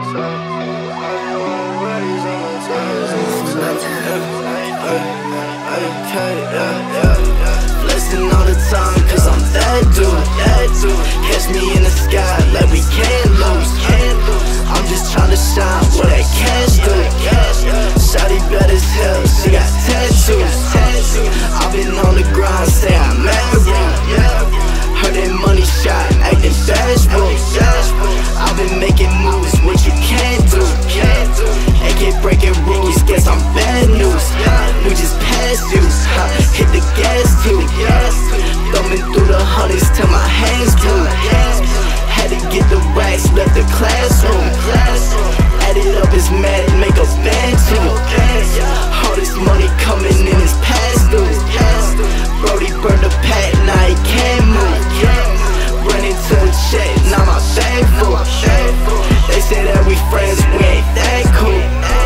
Flexing all the time, cause I'm that dude. Catch me in the sky like we can't lose. I'm just tryna shine where that cash do. Shawty bad as hell, she got tattoos. I've been on the grind, say I'm married. Heard that money shot, acting bashful. I've been making moves, what you can't do. A.K breaking rules, guess I'm bad news. We just passed you, hit the gas too. Thumbing through the hundreds till my hands blue. Had to get the racks, left the classroom. Add it up, it's mad, make a band too. All this money coming in is past due. Brody burned the pack, now he can't move. Running to a check, now my bag full. They say that we friends, we ain't that cool.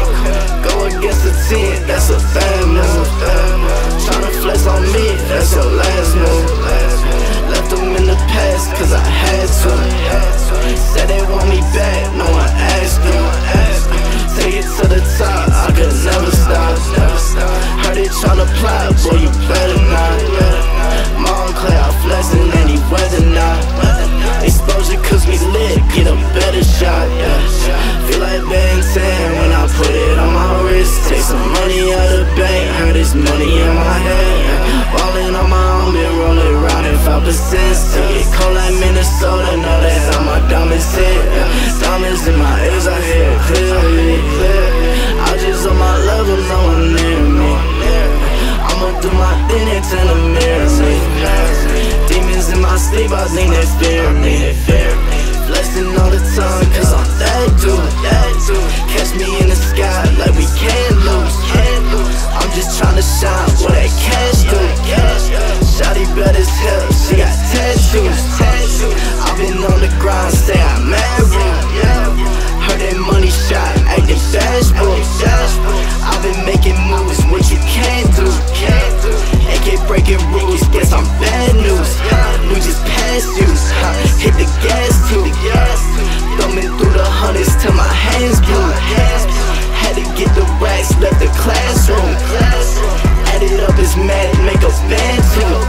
Go against the 10, that's a bad move. Tryna flex on me, that's your last move. Left them in the past, cause I had to. Said they want me back, no one asked me. Take it to the top, I could never stop. Heard they tryna plot, boy you better not. Montclair, I'm flexing any weather now. Exposure cause we lit, get a better shot. Feel like Ben 10 when I put it on my wrist. Take some money out of the bank, heard it's money in my head. Ballin' on my own, been rolling around in 5%. Still get cold like Minnesota, know that how my diamonds hit. Diamonds in my ears, I hear it clearly. I just on my level, no one near me. I'ma do my thing and turn the mirror me. Demons in my sleep, I think they fear me. Flexing all the time, cause I'm that dude. Catch me in the sky like we can't lose. I'm just tryna shine where that cash do. Shawty bad as hell, she got tattoos. I've been on the grind, say I'm married. Heard that money shot, acting bashful. I've been making moves, what you can't do. A.K breaking rules, guess I'm bad news. We just passed you, hit the gas too. Thumbing through the hundreds till my hands blue. Had to get the racks, left the classroom. Add it up, it's mad, make a band too.